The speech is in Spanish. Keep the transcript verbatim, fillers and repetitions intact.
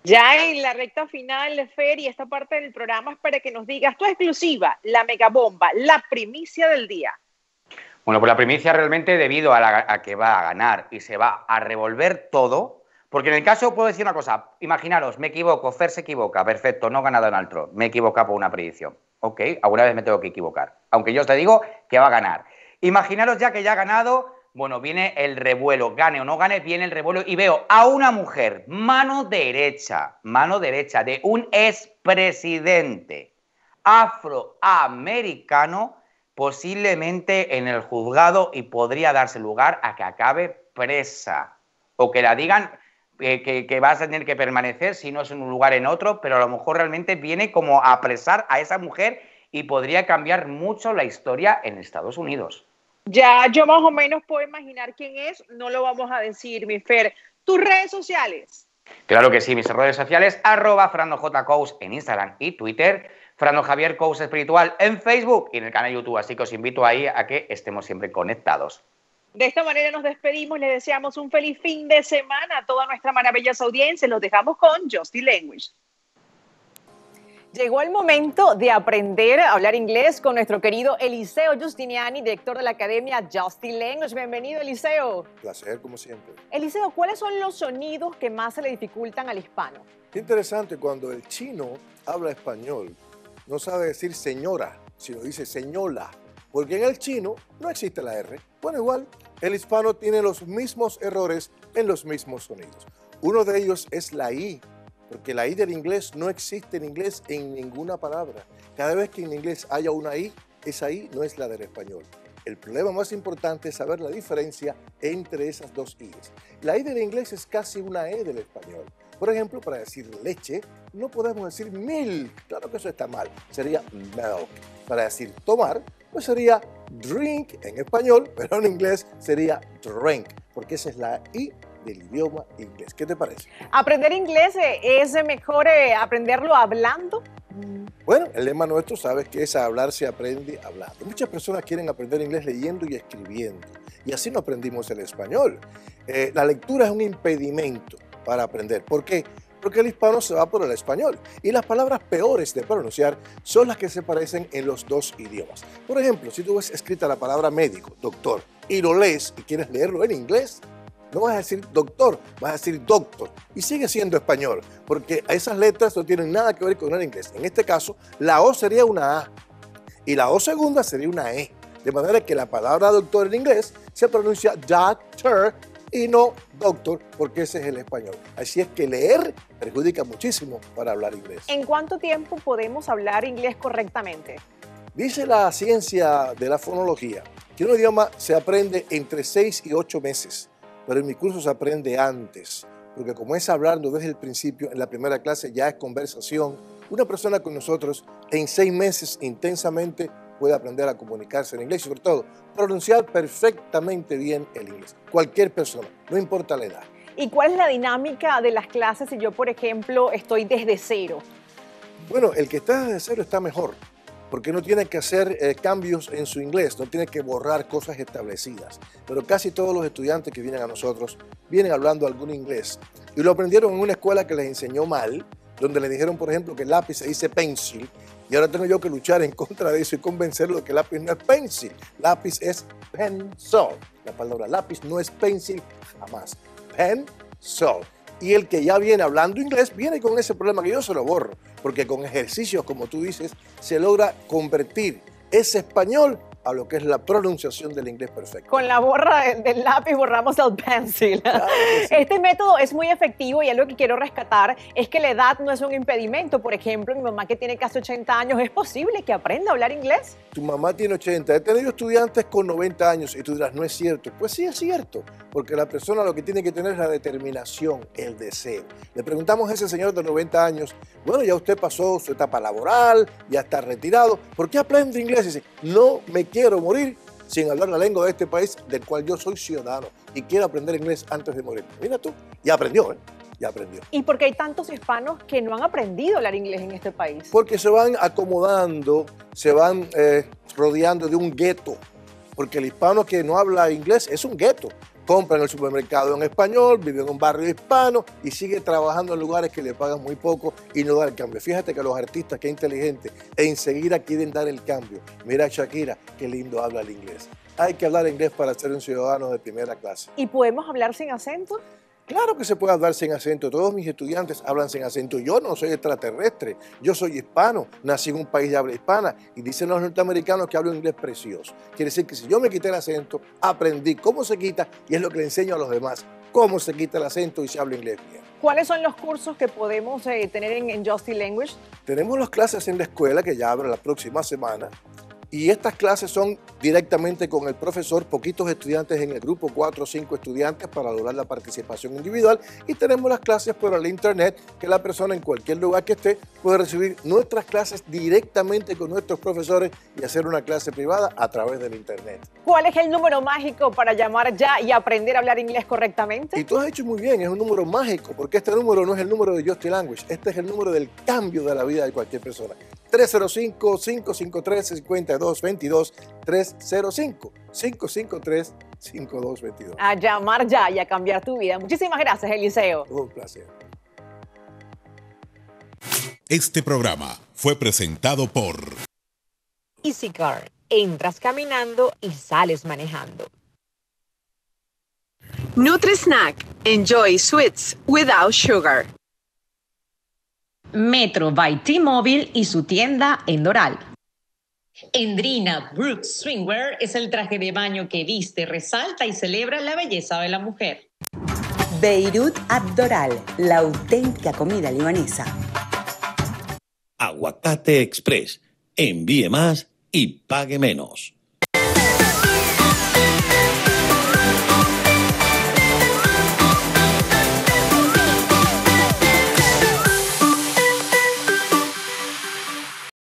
Ya en la recta final, Fer, y esta parte del programa es para que nos digas tu exclusiva, la megabomba, la primicia del día. Bueno, pues la primicia realmente debido a, la, a que va a ganar y se va a revolver todo, porque en el caso puedo decir una cosa, imaginaros, me equivoco, Fer se equivoca, perfecto, no gana Donald Trump, me he equivocado por una predicción. Ok, alguna vez me tengo que equivocar, aunque yo os te digo que va a ganar. Imaginaros ya que ya ha ganado, bueno, viene el revuelo, gane o no gane, viene el revuelo y veo a una mujer, mano derecha, mano derecha de un expresidente afroamericano, posiblemente en el juzgado y podría darse lugar a que acabe presa o que la digan eh, que, que vas a tener que permanecer si no es en un lugar en otro, pero a lo mejor realmente viene como a apresar a esa mujer y podría cambiar mucho la historia en Estados Unidos. Ya yo más o menos puedo imaginar quién es, no lo vamos a decir, mi Fer. ¿Tus redes sociales? Claro que sí, mis redes sociales, arroba FranoJCous en Instagram y Twitter, Frano Javier Cous Espiritual en Facebook y en el canal YouTube, así que os invito ahí a que estemos siempre conectados. De esta manera nos despedimos, les deseamos un feliz fin de semana a toda nuestra maravillosa audiencia, los dejamos con Justy Language. Llegó el momento de aprender a hablar inglés con nuestro querido Eliseo Giustiniani, director de la Academia Justy Language. Bienvenido, Eliseo. Placer, como siempre. Eliseo, ¿cuáles son los sonidos que más se le dificultan al hispano? Qué interesante, cuando el chino habla español, no sabe decir señora, sino dice señola, porque en el chino no existe la R. Bueno, igual, el hispano tiene los mismos errores en los mismos sonidos. Uno de ellos es la I, porque la I del inglés no existe en inglés en ninguna palabra. Cada vez que en inglés haya una I, esa I no es la del español. El problema más importante es saber la diferencia entre esas dos I's. La I del inglés es casi una E del español. Por ejemplo, para decir leche, no podemos decir milk. Claro que eso está mal. Sería milk. Para decir tomar, pues sería drink en español, pero en inglés sería drink, porque esa es la I del idioma inglés. ¿Qué te parece? ¿Aprender inglés es mejor eh, aprenderlo hablando? Bueno, el lema nuestro, sabes que es hablar se aprende hablando. Muchas personas quieren aprender inglés leyendo y escribiendo, y así no aprendimos el español. Eh, la lectura es un impedimento para aprender. ¿Por qué? Porque el hispano se va por el español, y las palabras peores de pronunciar son las que se parecen en los dos idiomas. Por ejemplo, si tú ves escrita la palabra médico, doctor, y lo lees y quieres leerlo en inglés, no vas a decir doctor, vas a decir doctor. Y sigue siendo español, porque esas letras no tienen nada que ver con el inglés. En este caso, la O sería una A y la O segunda sería una E. De manera que la palabra doctor en inglés se pronuncia doctor y no doctor, porque ese es el español. Así es que leer perjudica muchísimo para hablar inglés. ¿En cuánto tiempo podemos hablar inglés correctamente? Dice la ciencia de la fonología que un idioma se aprende entre seis y ocho meses. Pero en mi curso se aprende antes, porque como es hablando desde el principio, en la primera clase ya es conversación. Una persona con nosotros en seis meses intensamente puede aprender a comunicarse en inglés y sobre todo pronunciar perfectamente bien el inglés. Cualquier persona, no importa la edad. ¿Y cuál es la dinámica de las clases si yo, por ejemplo, estoy desde cero? Bueno, el que está desde cero está mejor, porque no tiene que hacer eh, cambios en su inglés, no tiene que borrar cosas establecidas. Pero casi todos los estudiantes que vienen a nosotros vienen hablando algún inglés y lo aprendieron en una escuela que les enseñó mal, donde le dijeron, por ejemplo, que el lápiz se dice pencil, y ahora tengo yo que luchar en contra de eso y convencerlo de que el lápiz no es pencil, lápiz es pencil. La palabra lápiz no es pencil jamás, pencil. Y el que ya viene hablando inglés viene con ese problema que yo se lo borro, porque con ejercicios, como tú dices, se logra convertir ese español a lo que es la pronunciación del inglés perfecto. Con la borra del lápiz borramos el pencil. Claro que sí. Este método es muy efectivo y algo que quiero rescatar es que la edad no es un impedimento. Por ejemplo, mi mamá que tiene casi ochenta años, ¿es posible que aprenda a hablar inglés? Tu mamá tiene ochenta. He tenido estudiantes con noventa años y tú dirás, no es cierto. Pues sí es cierto, porque la persona lo que tiene que tener es la determinación, el deseo. Le preguntamos a ese señor de noventa años, bueno, ya usted pasó su etapa laboral, ya está retirado, ¿por qué aprende inglés? Y dice, no me quiero morir sin hablar la lengua de este país del cual yo soy ciudadano y quiero aprender inglés antes de morir. Mira tú, ya aprendió, ¿eh? Ya aprendió. ¿Y por qué hay tantos hispanos que no han aprendido a hablar inglés en este país? Porque se van acomodando, se van eh, rodeando de un gueto. Porque el hispano que no habla inglés es un gueto. compra en el supermercado en español, vive en un barrio hispano y sigue trabajando en lugares que le pagan muy poco y no da el cambio. Fíjate que los artistas, que inteligentes, e enseguida quieren dar el cambio. Mira a Shakira, qué lindo habla el inglés. Hay que hablar inglés para ser un ciudadano de primera clase. ¿Y podemos hablar sin acento? Claro que se puede hablar sin acento. Todos mis estudiantes hablan sin acento. Yo no soy extraterrestre. Yo soy hispano. Nací en un país de habla hispana. Y dicen los norteamericanos que hablo inglés precioso. Quiere decir que si yo me quité el acento, aprendí cómo se quita y es lo que le enseño a los demás. Cómo se quita el acento y se habla inglés bien. ¿Cuáles son los cursos que podemos eh, tener en, en Justy Language? Tenemos las clases en la escuela que ya abren la próxima semana. Y estas clases son directamente con el profesor, poquitos estudiantes en el grupo, cuatro o cinco estudiantes para lograr la participación individual. Y tenemos las clases por el internet, que la persona en cualquier lugar que esté puede recibir nuestras clases directamente con nuestros profesores y hacer una clase privada a través del internet. ¿Cuál es el número mágico para llamar ya y aprender a hablar inglés correctamente? Y tú has hecho muy bien, es un número mágico, porque este número no es el número de Justy Language, este es el número del cambio de la vida de cualquier persona. tres cero cinco, cinco cinco tres, cinco dos dos dos, tres cero cinco, cinco cinco tres, cinco dos dos dos. A llamar ya y a cambiar tu vida. Muchísimas gracias, Eliseo. Un placer. Este programa fue presentado por EasyCar. Entras caminando y sales manejando. Nutri-Snack. Enjoy sweets without sugar. Metro by T-Mobile y su tienda en Doral. Endrina Brooks Swimwear es el traje de baño que viste, resalta y celebra la belleza de la mujer. Beirut Abdoral, la auténtica comida libanesa. Aguacate Express. Envíe más y pague menos.